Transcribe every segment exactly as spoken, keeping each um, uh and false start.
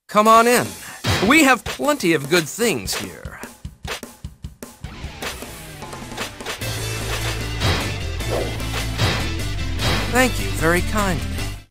Come on in. We have plenty of good things here. Thank you very kindly.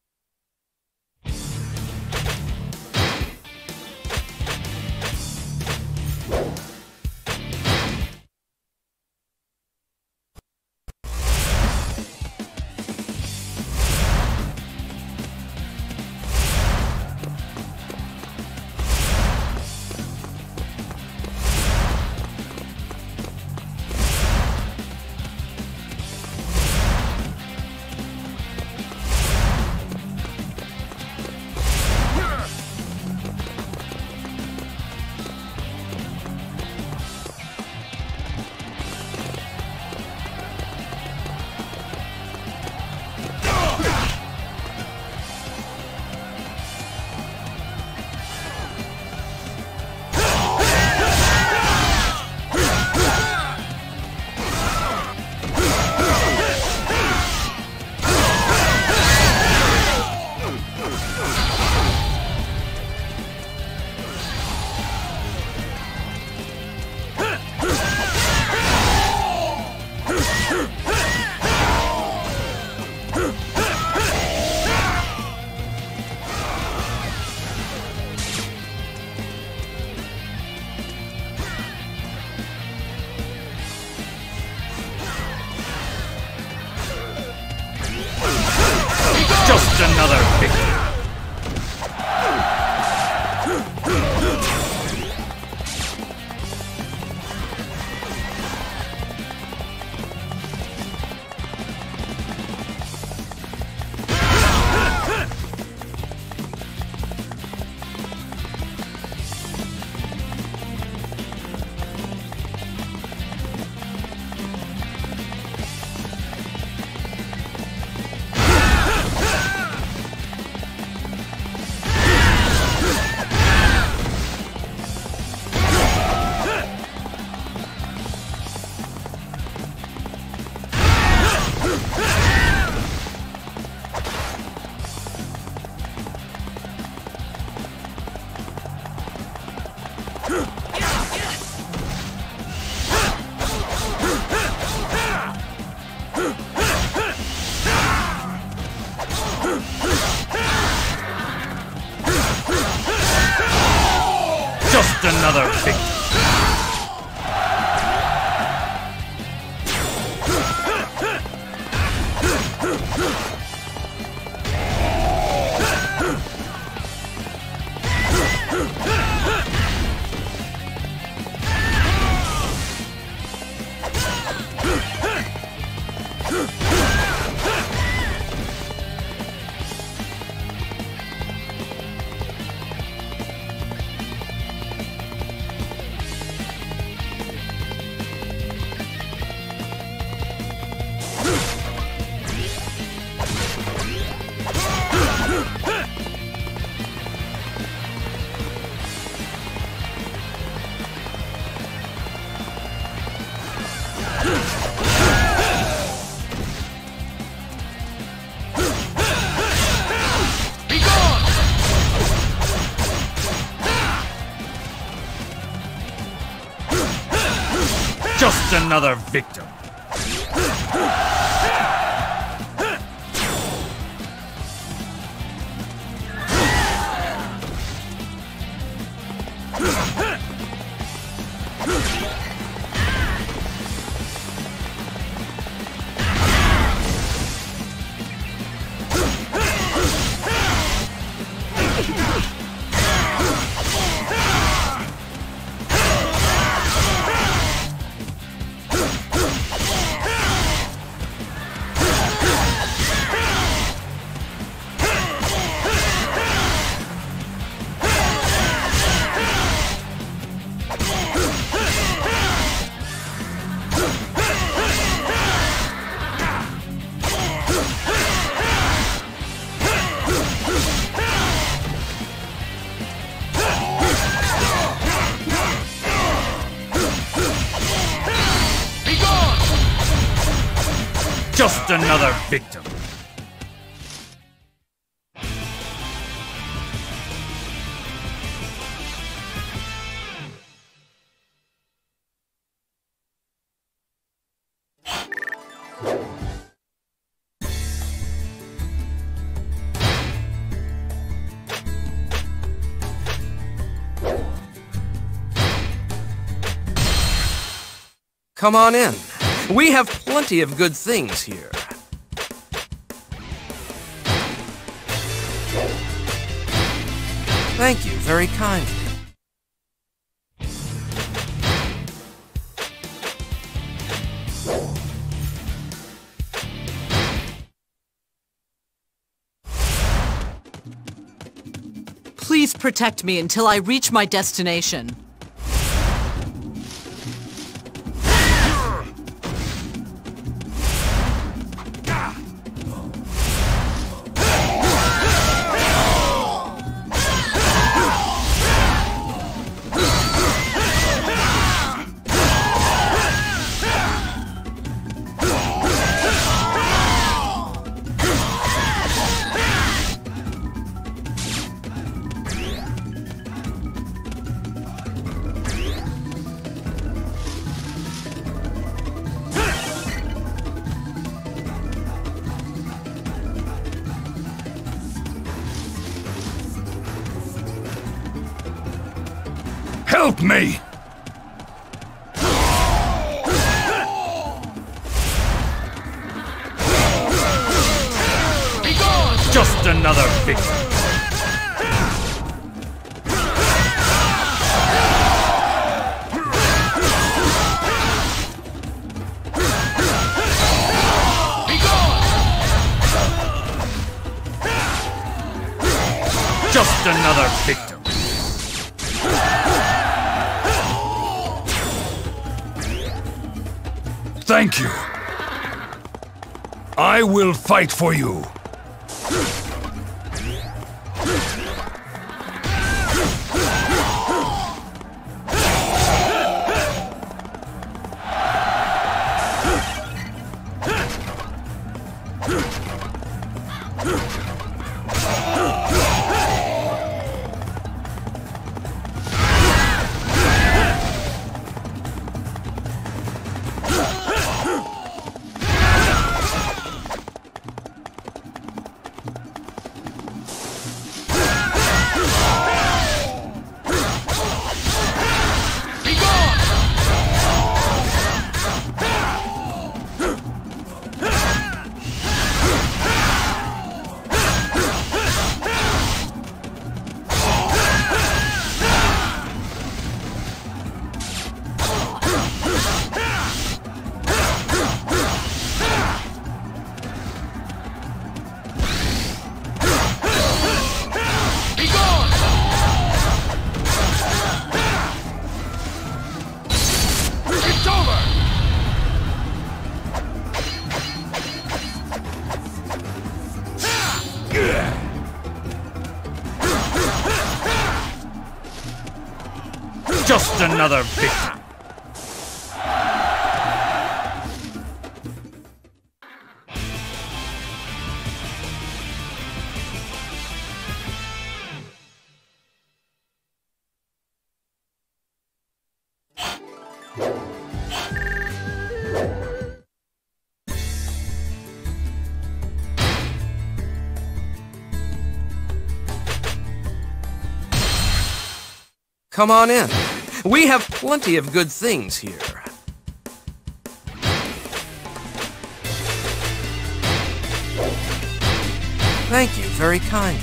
Just another victory. Just another victory. Just another victim. Just another victim. Come on in. We have plenty of good things here. Thank you very kindly. Please protect me until I reach my destination. Help me! Just another victim. Just another victim. Thank you. I will fight for you. Just another victim. Come on in. We have plenty of good things here. Thank you very kindly.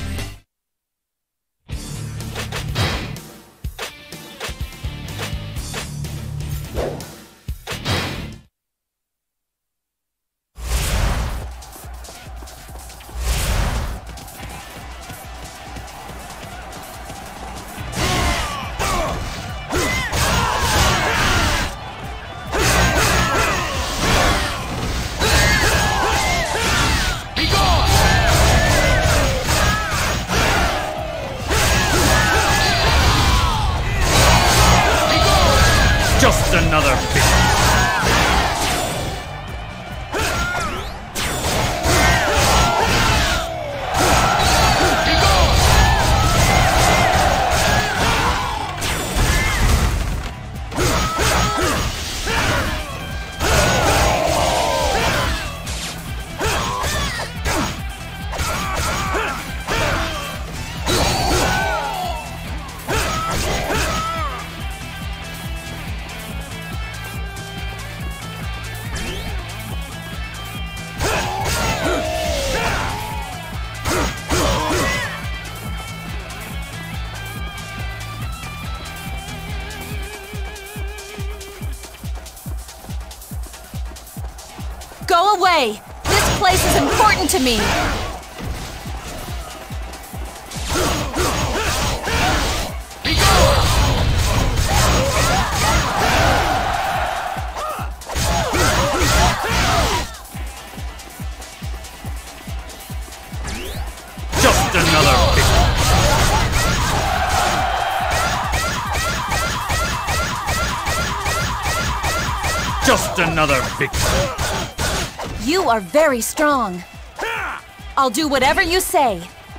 away! This place is important to me! Just another victim. Just another victim. You are very strong. I'll do whatever you say.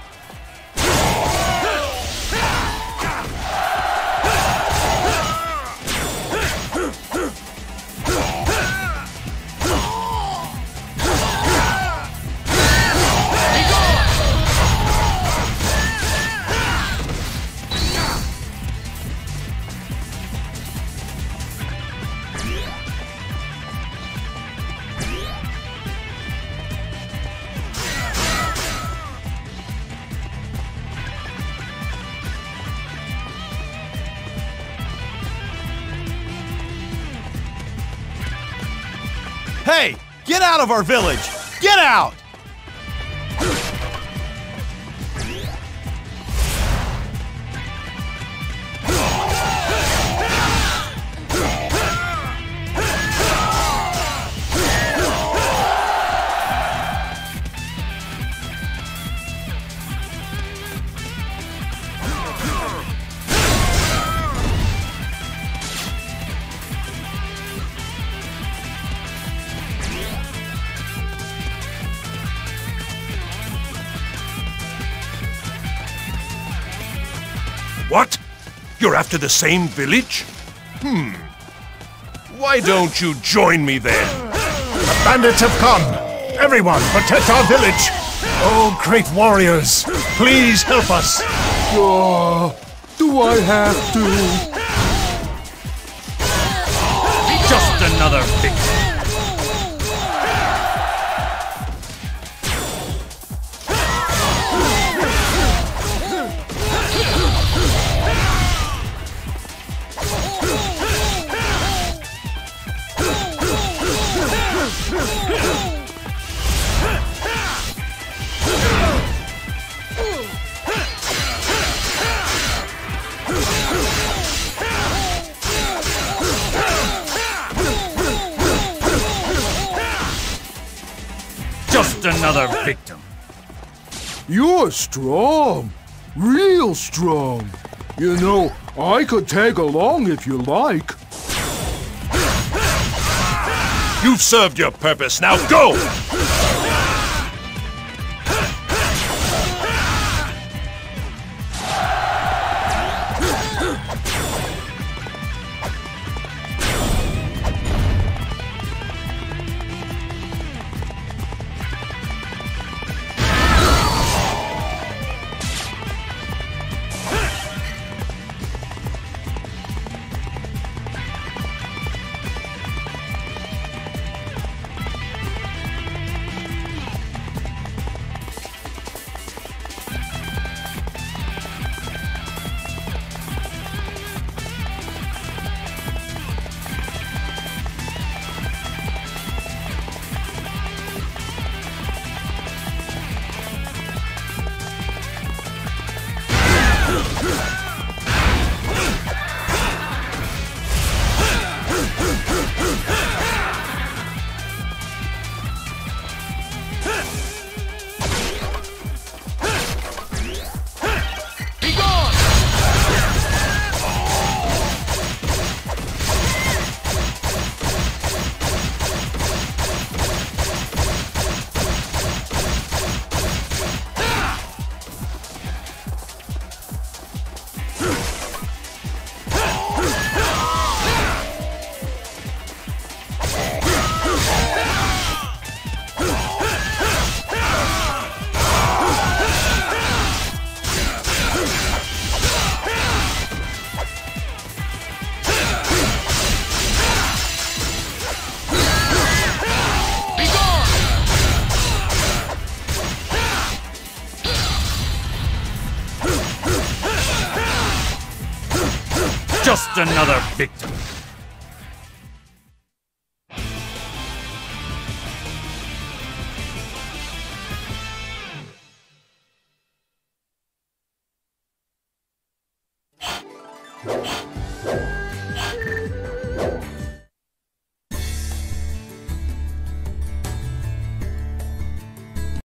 Hey! Get out of our village! Get out! What? You're after the same village? Hmm. Why don't you join me then? The bandits have come! Everyone, protect our village! Oh, great warriors, please help us! Uh, do I have to? Just another victim. Just another victim. You're strong. Real strong. You know, I could tag along if you like. You've served your purpose, now go! Just another victim.